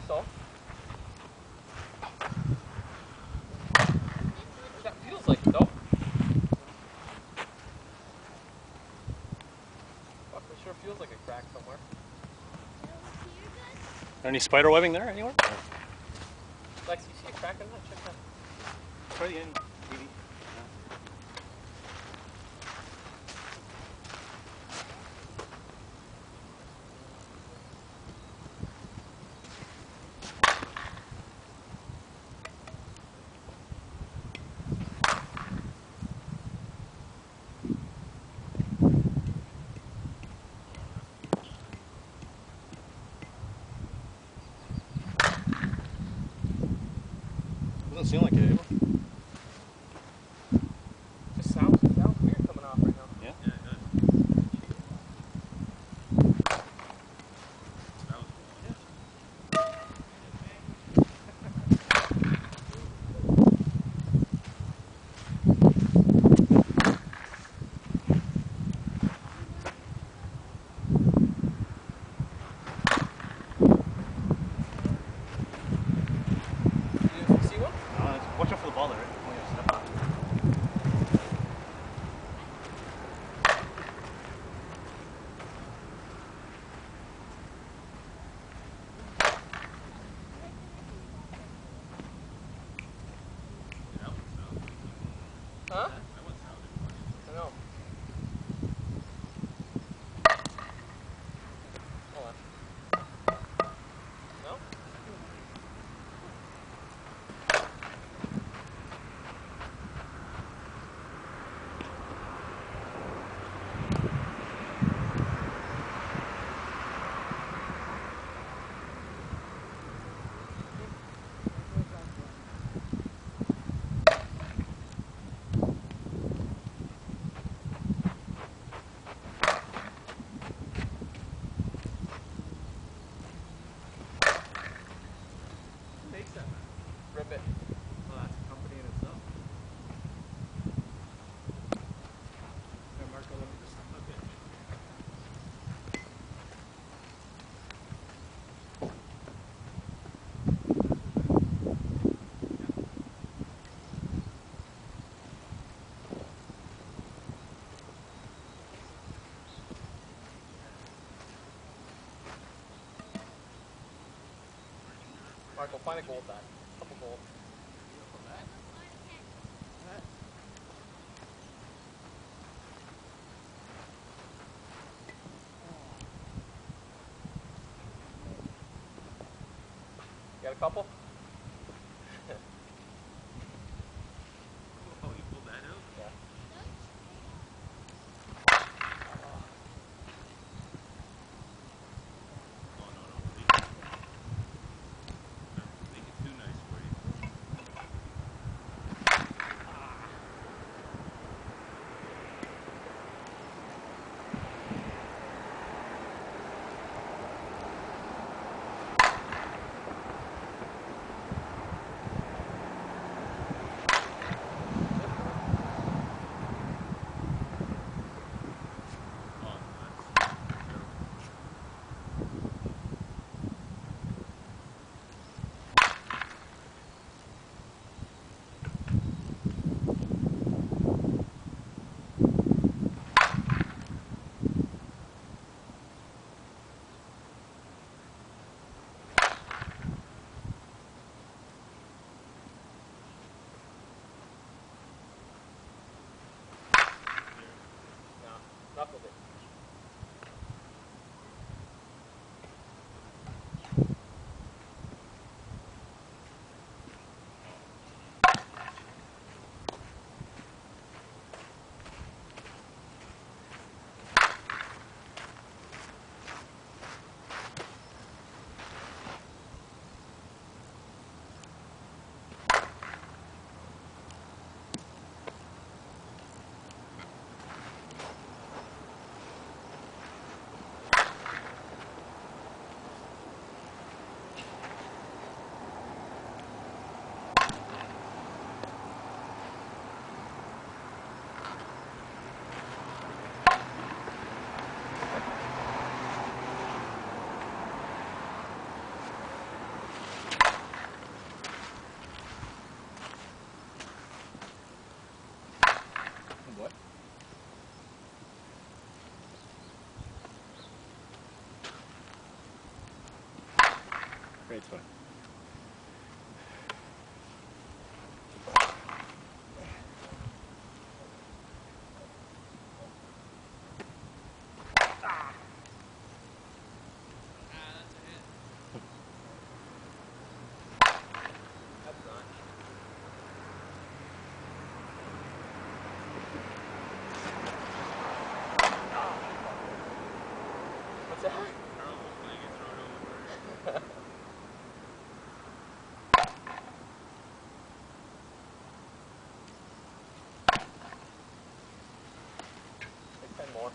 so. That feels like it though. Fuck, it sure feels like a crack somewhere. Any spider webbing there anywhere? Lex, you see a crack in that? Check that. Try the end, maybe. Doesn't seem like it, Abel. Just sounds weird coming off right now. Yeah? Yeah, it does. That was cool. You see one? Watch out for the ball there, right? Oh, yeah, step up. That one sounded Huh? That one sounded funny. I know. Hold on. No? Who makes that map? Ribbit. Well, that's a company in itself. Here, Marco, let me just look at Marco, find a gold die. Couple gold. You got a couple? Oh, you pulled that out? Yeah. Oh, no. Make it too nice for you. Great spot. That's not. What's that? Like 10 more.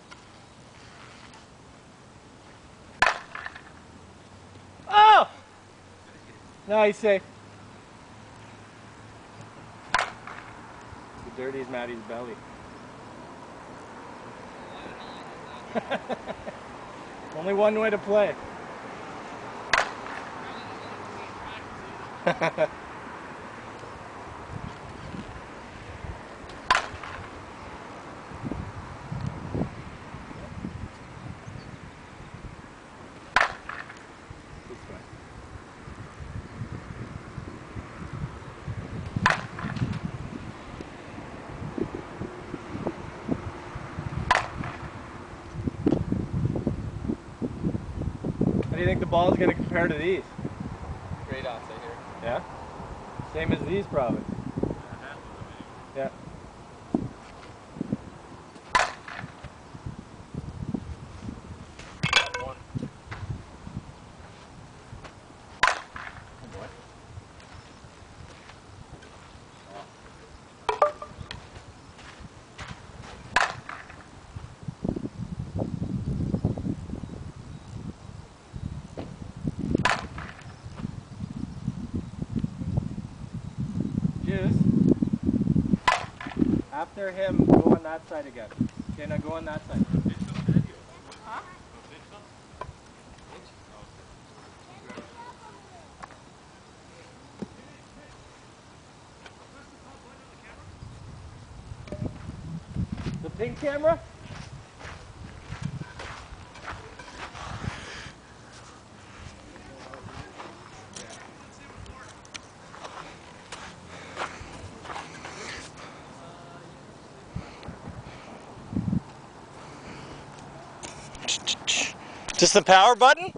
Oh! No, he's safe. The dirty is Maddie's belly. Only one way to play. How do you think the ball is going to compare to these? Great outside here. Yeah? Same as these probably. Yeah. One. Juice. After him, go on that side again. Okay, now go on that side. The pink camera? Just the power button?